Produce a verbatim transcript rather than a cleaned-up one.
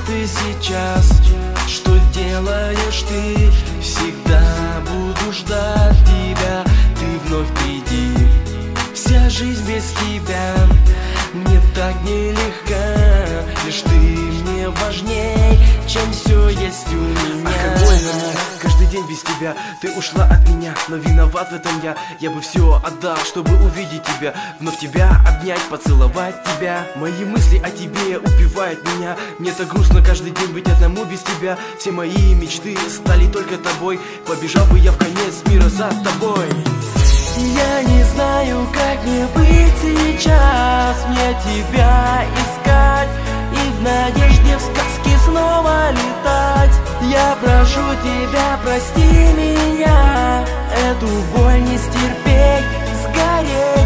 ты сейчас? Что делаешь ты? Всегда буду ждать тебя, ты вновь приди. Вся жизнь без тебя мне так нелегка, лишь ты мне важней, чем все есть у меня. Алкоголь на меня, каждый день без тебя. Ты ушла от меня, но виноват в этом я. Я бы все отдал, чтобы увидеть тебя, вновь тебя обнять, поцеловать тебя. Мои мысли о тебе убивают меня. Мне так грустно каждый день быть одному без тебя. Все мои мечты стали только тобой. Побежал бы я в конец мира за тобой. Я не знаю, как мне быть сейчас. Мне тебя искать и в надежде в сказке снова летать. Я прошу тебя, прости меня, эту боль не стерпеть, сгореть.